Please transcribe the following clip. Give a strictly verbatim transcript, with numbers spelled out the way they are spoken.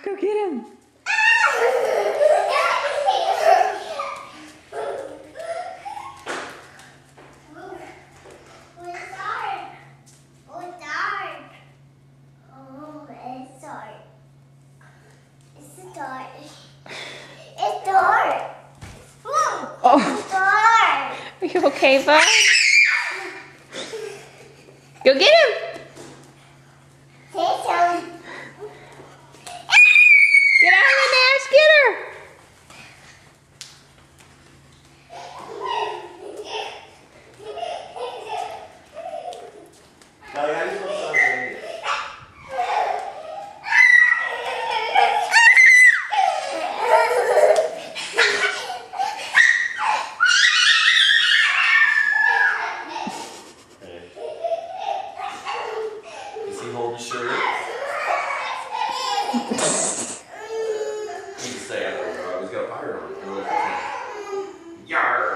Go get him. Oh, are you okay, bud? Go get him! Get out of the Nash, get her! Hold the shirt. You can stay after. I always got a fire on. Yar!